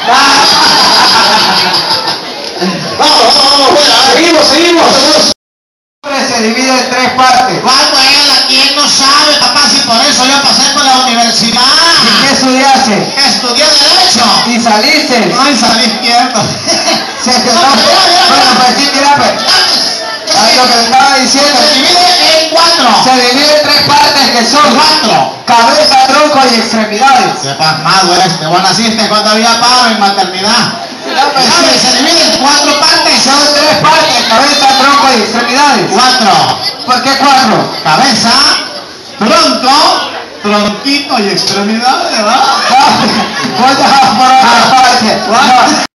Seguimos. Se divide en 3 partes. ¿Cuándo es? ¿Quién no sabe, papá? Si por eso yo pasé por la universidad. ¿Y qué estudiaste? Estudié Derecho. ¿Y saliste? Ay, salí izquierdo. Bueno, pues sí, mira, pues. Lo que le estaba diciendo. Se divide en 4. Se divide en 3 partes que son 4. cabeza, tronco y extremidades. Qué pasmado este. Vos naciste cuando había paro en maternidad. Se divide en 4 partes. Son 3 partes, cabeza, tronco y extremidades. 4. ¿Por qué 4? Cabeza, tronco, tronquito y extremidades, ¿verdad? Voy a por otra parte.